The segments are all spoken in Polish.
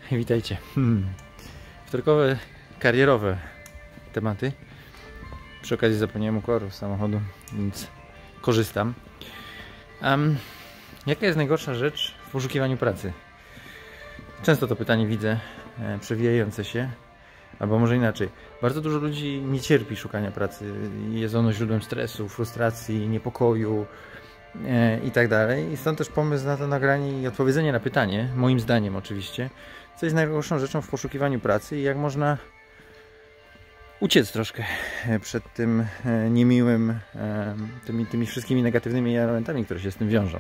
Witajcie. Wtorkowe, karierowe tematy. Przy okazji zapomniałem o kolorów samochodu, więc korzystam. Jaka jest najgorsza rzecz w poszukiwaniu pracy? Często to pytanie widzę przewijające się, albo może inaczej. Bardzo dużo ludzi nie cierpi szukania pracy. Jest ono źródłem stresu, frustracji, niepokoju i tak dalej. I stąd też pomysł na to nagranie i odpowiedzenie na pytanie, moim zdaniem oczywiście, co jest najgorszą rzeczą w poszukiwaniu pracy i jak można uciec troszkę przed tym niemiłym, tymi wszystkimi negatywnymi elementami, które się z tym wiążą.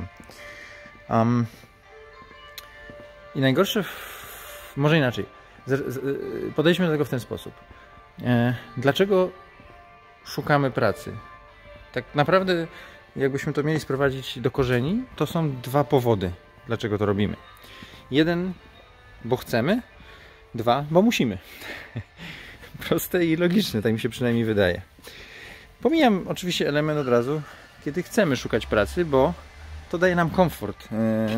I najgorsze, może inaczej, podejdźmy do tego w ten sposób. Dlaczego szukamy pracy? Tak naprawdę, jakbyśmy to mieli sprowadzić do korzeni, to są dwa powody, dlaczego to robimy. Jeden, bo chcemy, dwa, bo musimy. Proste i logiczne, tak mi się przynajmniej wydaje. Pomijam oczywiście element od razu, kiedy chcemy szukać pracy, bo to daje nam komfort.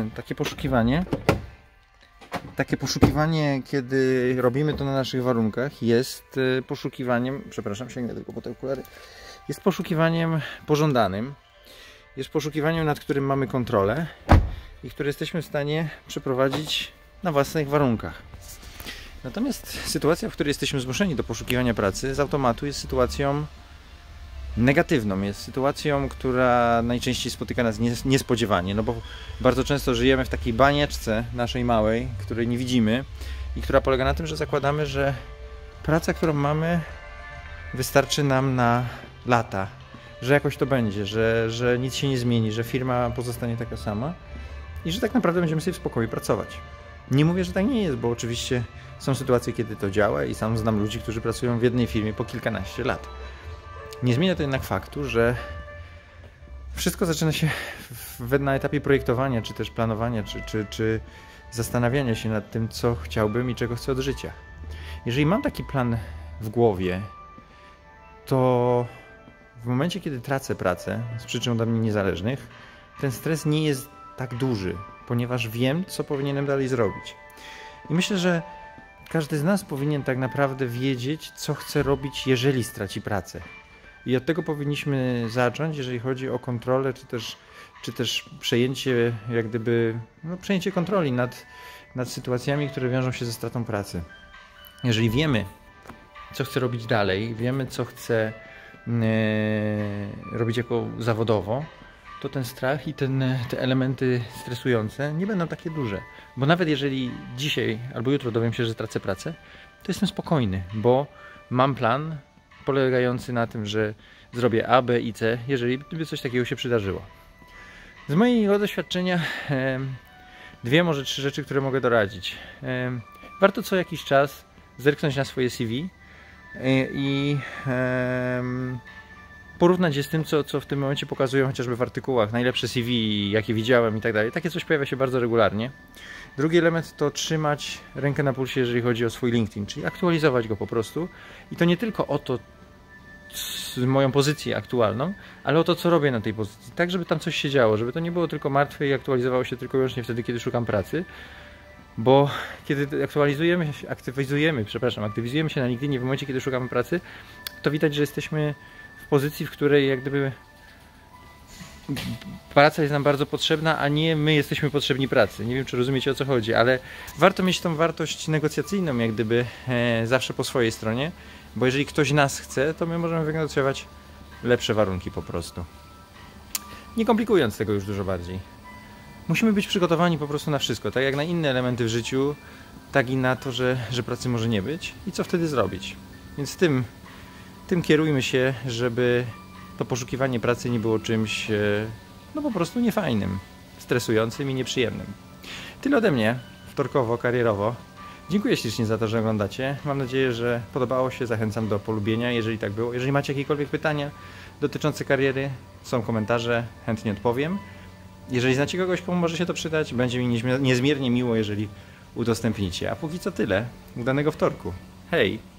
Takie poszukiwanie, kiedy robimy to na naszych warunkach, jest poszukiwaniem, przepraszam, sięgnę tylko po te okulary, jest poszukiwaniem pożądanym, jest poszukiwaniem, nad którym mamy kontrolę i które jesteśmy w stanie przeprowadzić na własnych warunkach. Natomiast sytuacja, w której jesteśmy zmuszeni do poszukiwania pracy, z automatu jest sytuacją negatywną, jest sytuacją, która najczęściej spotyka nas niespodziewanie, no bo bardzo często żyjemy w takiej banieczce naszej małej, której nie widzimy i która polega na tym, że zakładamy, że praca, którą mamy, wystarczy nam na lata, że jakoś to będzie, że nic się nie zmieni, że firma pozostanie taka sama i że tak naprawdę będziemy sobie w spokoju pracować. Nie mówię, że tak nie jest, bo oczywiście są sytuacje, kiedy to działa i sam znam ludzi, którzy pracują w jednej firmie po kilkanaście lat. Nie zmienia to jednak faktu, że wszystko zaczyna się na etapie projektowania, czy też planowania, czy zastanawiania się nad tym, co chciałbym i czego chcę od życia. Jeżeli mam taki plan w głowie, to w momencie, kiedy tracę pracę z przyczyn ode mnie niezależnych, ten stres nie jest tak duży, ponieważ wiem, co powinienem dalej zrobić. I myślę, że każdy z nas powinien tak naprawdę wiedzieć, co chce robić, jeżeli straci pracę. I od tego powinniśmy zacząć, jeżeli chodzi o kontrolę, czy też przejęcie, jak gdyby, przejęcie kontroli nad sytuacjami, które wiążą się ze stratą pracy. Jeżeli wiemy, co chcę robić dalej, wiemy, co chcę robić jako zawodowo, to ten strach i te elementy stresujące nie będą takie duże. Bo nawet jeżeli dzisiaj albo jutro dowiem się, że tracę pracę, to jestem spokojny, bo mam plan polegający na tym, że zrobię A, B i C, jeżeli gdyby coś takiego się przydarzyło. Z mojego doświadczenia dwie, może trzy rzeczy, które mogę doradzić. Warto co jakiś czas zerknąć na swoje CV i porównać je z tym, co w tym momencie pokazują chociażby w artykułach, najlepsze CV, jakie widziałem i tak dalej. Takie coś pojawia się bardzo regularnie. Drugi element to trzymać rękę na pulsie, jeżeli chodzi o swój LinkedIn, czyli aktualizować go po prostu. I to nie tylko o to, moją pozycję aktualną, ale o to, co robię na tej pozycji, tak żeby tam coś się działo, żeby to nie było tylko martwe i aktualizowało się tylko i wyłącznie wtedy, kiedy szukam pracy, bo kiedy aktywizujemy się na LinkedInie w momencie, kiedy szukamy pracy, to widać, że jesteśmy w pozycji, w której jak gdyby praca jest nam bardzo potrzebna, a nie my jesteśmy potrzebni pracy. Nie wiem, czy rozumiecie, o co chodzi, ale warto mieć tą wartość negocjacyjną jak gdyby zawsze po swojej stronie, bo jeżeli ktoś nas chce, to my możemy wynegocjować lepsze warunki po prostu. Nie komplikując tego już dużo bardziej. Musimy być przygotowani po prostu na wszystko, tak jak na inne elementy w życiu, tak i na to, że pracy może nie być i co wtedy zrobić. Więc tym kierujmy się, żeby to poszukiwanie pracy nie było czymś po prostu niefajnym, stresującym i nieprzyjemnym. Tyle ode mnie, wtorkowo, karierowo. Dziękuję ślicznie za to, że oglądacie. Mam nadzieję, że podobało się. Zachęcam do polubienia, jeżeli tak było. Jeżeli macie jakiekolwiek pytania dotyczące kariery, są komentarze, chętnie odpowiem. Jeżeli znacie kogoś, komu może się to przydać, będzie mi niezmiernie miło, jeżeli udostępnicie. A póki co tyle. Udanego wtorku. Hej!